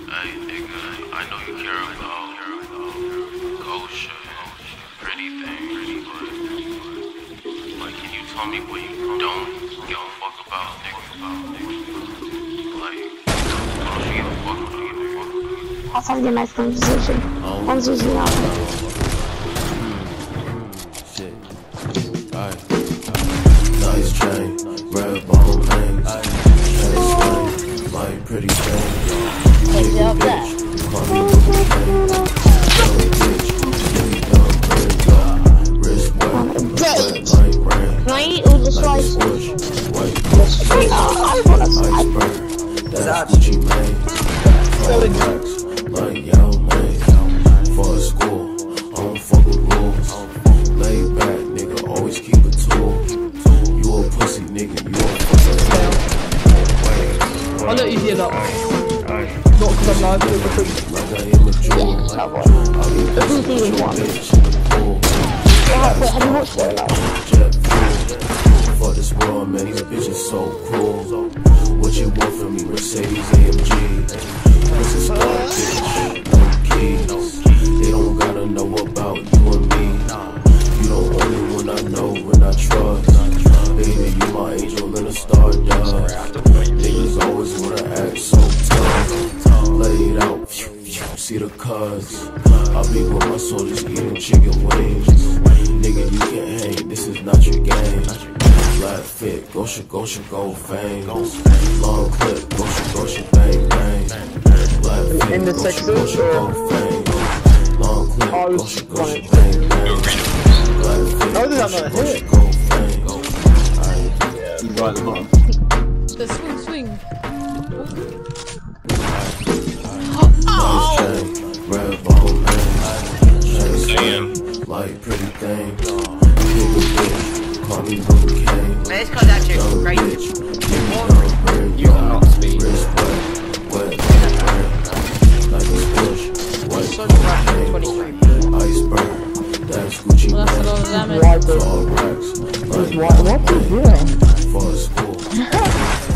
Hey nigga, I know you care about kosher, pretty things, but can you tell me what you don't give a fuck about, nigga? Like, what don't you give a fuck about? That's how I get my conversation. I'm using that. Shit. Alright. Nice chain, red bone rings. Chain swing, like pretty things. Hey, up there. Call me bitch. Wrist wet, like rain. Can I eat all the slices? I want a slice. That's what you made. Like yo, man. For a school, I don't fuck with rules. Lay back, nigga, always keep a tool. You a pussy, nigga, you a pussy. I'll let you hear that. Not because I'm live, but because like I am a jewel. I'll be Who's with the one? bitch in the pool. Have you watched it? Jet fuel. For this world, man, these bitches so cruel. What you want from me, Mercedes AMG? This is star bitch, no keys. They don't gotta know about you and me. You the only one I know when I trust. Baby, you my angel in a stardust. Niggas always wanna act so tough. Lay it out, see the cuz. I'll be with my soldiers eating chicken wings. Nigga, you can't hang, this is not your game. Flat fit, gosha, go fame. Long clip, gosha, bang, bang. Flat fit, in the section, go fame. Long clip, gosha, bang, bang. Flat fit, how did that not hit? go fame. You right the bottom. The swing. Nice chain, red bone rings. Chain swing, like pretty things. Nigga bitch, call me Luke Kane. Let's cut that chick, Young right? bitch, give me You are not speed. wrist wet, like rain. Like a squish, white cocaine. Iceberg, that's Gucci Well, that's a lot of man. damage. Tall racks, like What is doing? for a school.